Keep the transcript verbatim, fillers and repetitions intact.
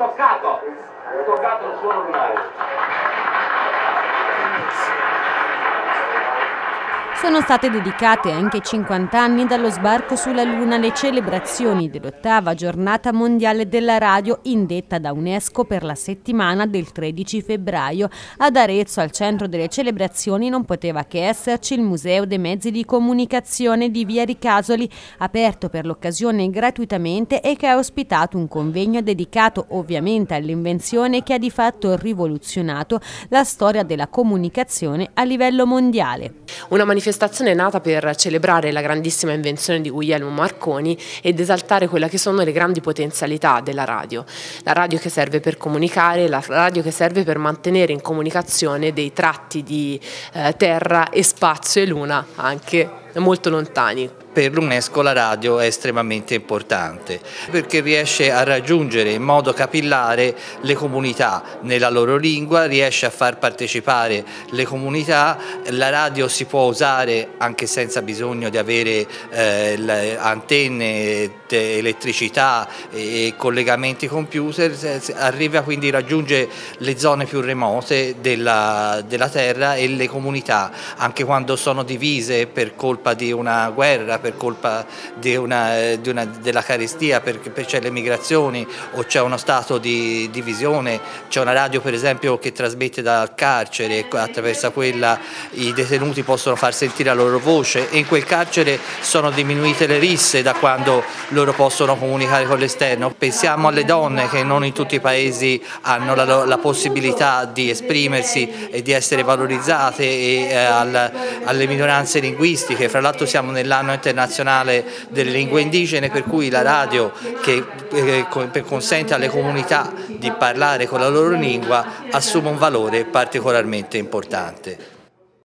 toccato, ho toccato il suono lunare. Sono state dedicate anche cinquanta anni dallo sbarco sulla Luna le celebrazioni dell'ottava giornata mondiale della radio indetta da UNESCO per la settimana del tredici febbraio. Ad Arezzo, al centro delle celebrazioni, non poteva che esserci il Museo dei Mezzi di Comunicazione di Via Ricasoli, aperto per l'occasione gratuitamente e che ha ospitato un convegno dedicato ovviamente all'invenzione che ha di fatto rivoluzionato la storia della comunicazione a livello mondiale. Una manifestazione nata per celebrare la grandissima invenzione di Guglielmo Marconi ed esaltare quelle che sono le grandi potenzialità della radio. La radio che serve per comunicare, la radio che serve per mantenere in comunicazione dei tratti di eh, terra e spazio e luna anche molto lontani. Per l'UNESCO la radio è estremamente importante perché riesce a raggiungere in modo capillare le comunità nella loro lingua, riesce a far partecipare le comunità. La radio si può usare anche senza bisogno di avere eh, antenne, elettricità e collegamenti computer, arriva quindi a raggiungere le zone più remote della, della terra e le comunità, anche quando sono divise per colpa di una guerra, per colpa di una, di una, della carestia, perché c'è le migrazioni o c'è uno stato di divisione. C'è una radio per esempio che trasmette dal carcere, attraverso quella i detenuti possono far sentire la loro voce, e in quel carcere sono diminuite le risse da quando loro possono comunicare con l'esterno. Pensiamo alle donne che non in tutti i paesi hanno la, la possibilità di esprimersi e di essere valorizzate, e eh, al, alle minoranze linguistiche. Fra l'altro siamo nell'anno internazionale delle lingue indigene, per cui la radio che eh, consente alle comunità di parlare con la loro lingua assume un valore particolarmente importante.